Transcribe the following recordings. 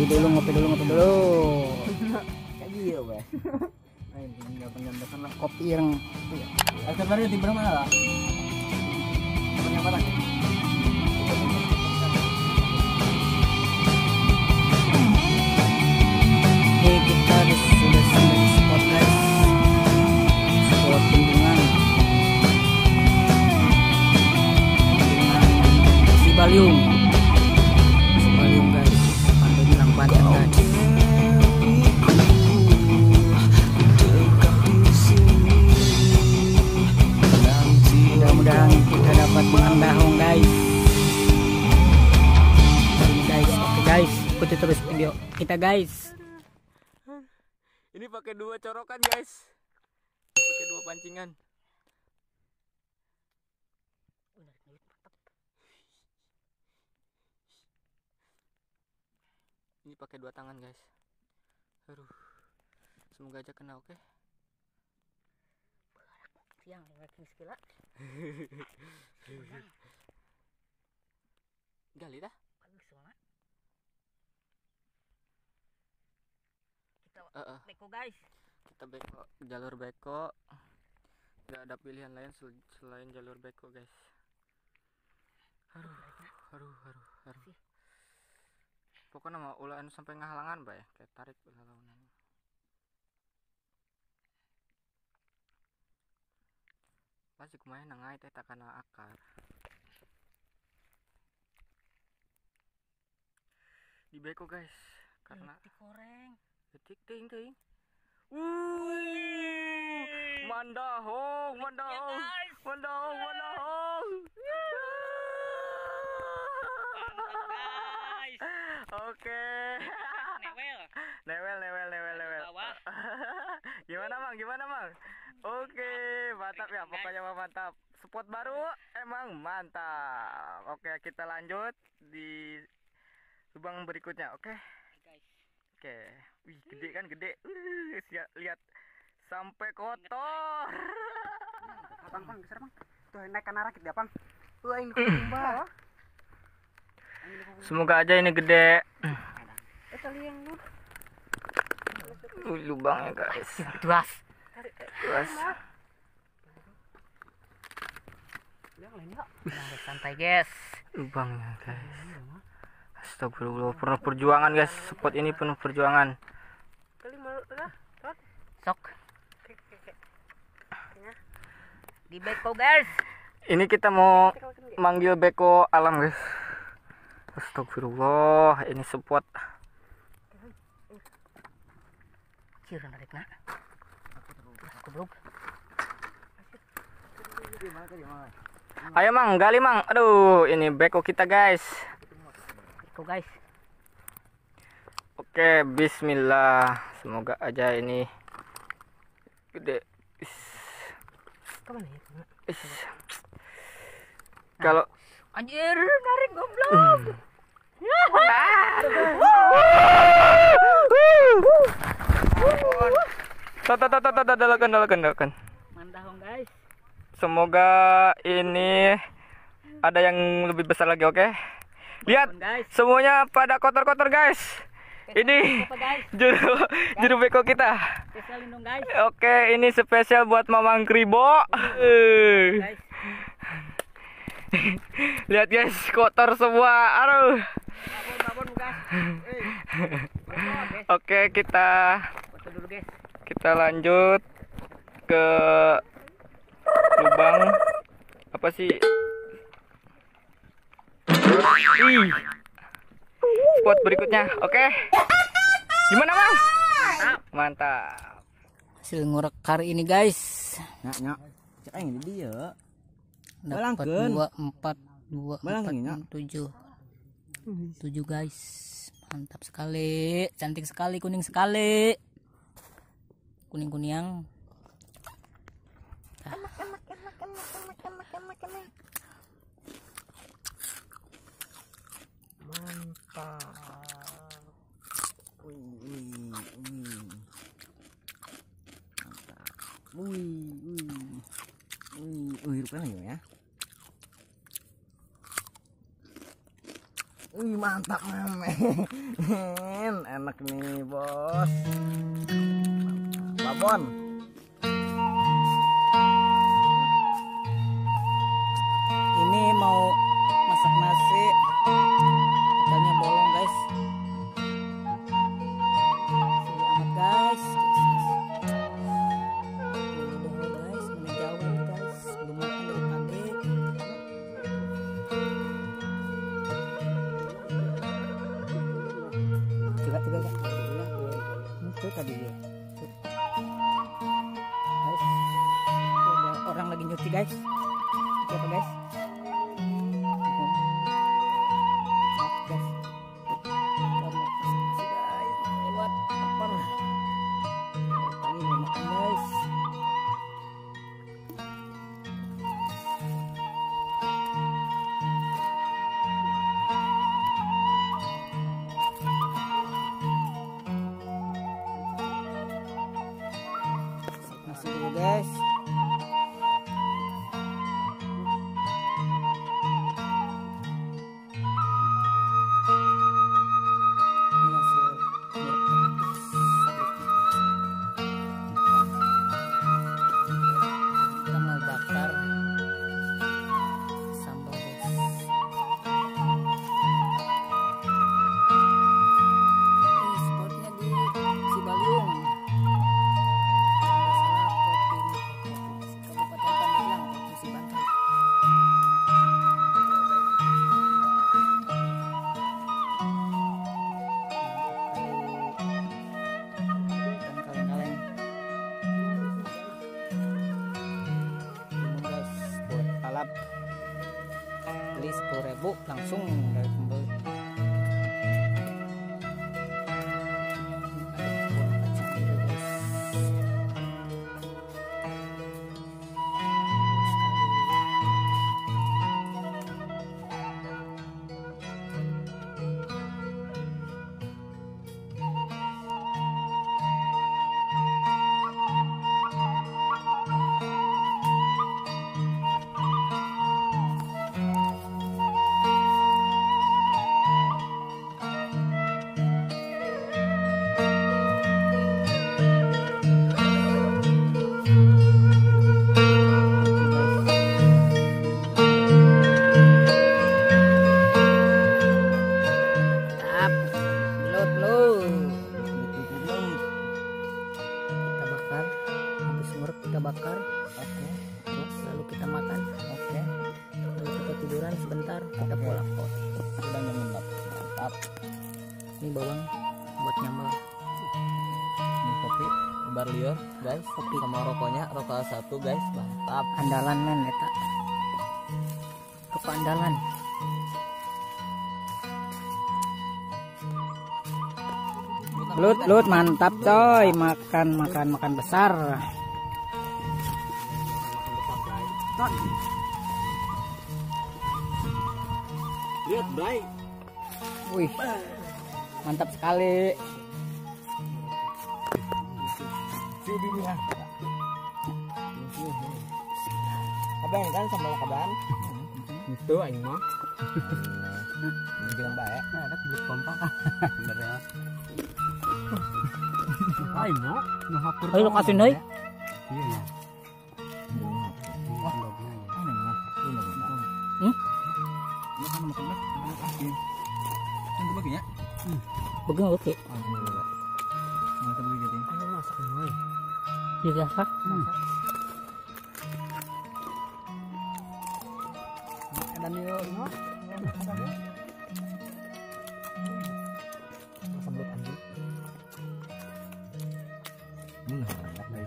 ngopi dulu. Kayak gitu, Beh. Ayo tinggal lah kopi yang. Sebenarnya di mana lah? Sebenarnya apa lagi? Oke, kita sudah sampai di spot guys. Spot bendungan Sibaliung guys. Pandai bilang Banten guys. Mudah-mudahan kita dapat mengandahong guys. Ini guys, oke guys, ikuti terus video kita guys. Ini pakai 2 corokan guys, pakai 2 pancingan. Ini pakai 2 tangan guys. Aduh, semoga aja kena. Oke. Siang ranking sekila. Gali dah. Kita beko guys. Kita beko, jalur beko. Tidak ada pilihan lain selain jalur beko guys. Aduh. Pokoknya mau ulaan sampai ngahalangan bay, kayak tarik ulaan. Masih kumain nangai teh takana akar. Di beko guys, karena digoreng. Detik ting. Mandahong. Oke. Newel. Gimana mang? Oke, mantap ya, pokoknya mantap. Spot baru emang mantap. Oke, kita lanjut di lubang berikutnya. Oke. Wih, gede. Lihat sampai kotor. Bang, geser bang. Tuh naik kanara kita bang. Tuh ini kumbah. Semoga aja ini gede. Lubangnya guys. Duas. Santai guys. Lubangnya guys. Astagfirullah, penuh perjuangan guys. Spot ini penuh perjuangan. Sok. Di beko guys. Ini kita mau manggil beko alam guys. Astagfirullah, ini spot. Cira narik nak. Goblok. Ayo mang, gali mang. Aduh, ini beko kita guys. Beko guys. Oke, bismillah. Semoga aja ini gede. Kemana ya? Kalau anjir, narik goblok. Dalakan. Mandahong guys. Semoga ini ada yang lebih besar lagi, oke? Lihat, semuanya pada kotor-kotor guys. Ini juru beko kita. Spesial lindung guys. Oke, ini spesial buat Mamang Kribo. Guys. Lihat guys, kotor semua. Aduh. Babon guys. Oke, kita Foto dulu guys. kita lanjut ke lubang apa sih? Spot berikutnya. Oke. Gimana, Mang? Mantap. Hasil ngorek hari ini guys. Nyak. Cek ini dia. Dapat 2, 4, 6, 7 guys. Mantap sekali, cantik sekali, kuning sekali, kuning-kuning. Mantap. Wih, rupanya ya. Wih, mantap men. Enak nih bos. Babon. Ini mau masak nasi. Katanya bolong guys. Sudah amat guys. Udah guys, mana jauh nih guys. Belum makan dari pagi. Coba itu tadi dia. Guys, itu ada orang lagi nyuci guys. Siapa guys? Guys, lewat lapar. Pagi belum makan guys. Nasi dulu guys. Ini hasil kita mau bakar sambal guys. Spotnya di Cibaliung. Kabupaten Pandeglang, Provinsi Banten. Dan kaleng-kaleng. Ini guys, buat kalap beli 10.000 langsung dari pembeli. Buat kacang hijau guys. Kita bakar, habis ngurut kita bakar. Oke. Terus lalu kita makan. Oke. Lalu kita tiduran sebentar, kita pulang kok. Sudah nyembab. Mantap. Ini bawang buat nyambal. Ini kopi bar liur guys, kopi sama rokoknya, rokok 1 guys, mantap. Andalan men eta. Kepandalan. Lut mantap coy, makan besar. Lihat bray, Wih, mantap sekali. kaban kan sama kaban. Itu aing mah. Bilang bae. Nah, ada tidur kompak. Bener ya. Aing mah ngahapur. Ayo lokasiin euy. Iya ya. Ini kan makan dah, makan asin. Yang baginya. Begini oke. Yang kita bagi jadi. Ayo masak euy. Iya masak. Ada milo mah. Sambal anjing. Mantap guys.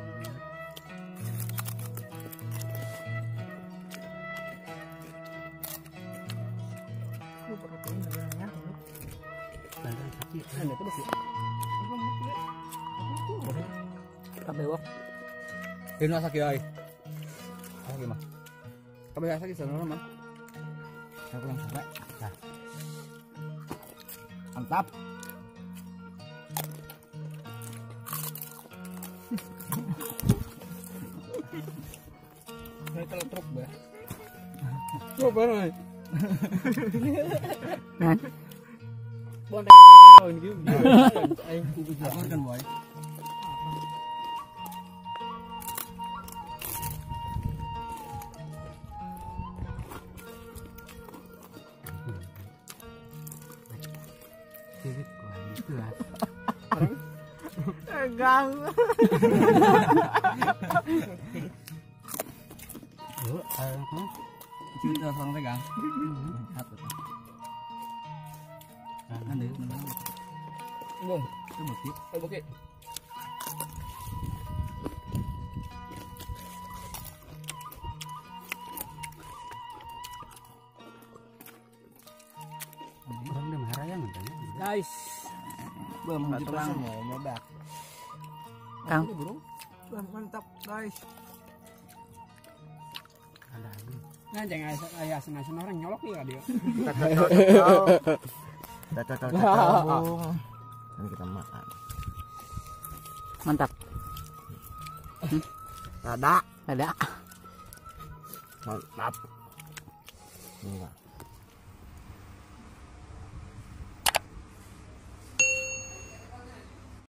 Kabewok. Ini sakit ay. Oh gimana? Kabe sakit sana mah. Aku yang sampai. Nah. Mantap. Ini telur truk ba. Coba nih. Nah, Tahun gitu. Aing kudu kan boy. Sibit gua itu lah. gang. Cerita orang pegang. Satu. Kan deh. Bung, Itu bukit. oke. Orang udah marah ya mentanya. Guys, Belum Nggak tulang. terang. Mau meledak. Kang, burung. mantap guys. Ada lagi. Nah, jangan ayah senang orang nyolok nih radio. Cocok. Dan kita makan. mantap. Ada. Ada. Mantap. Enggak.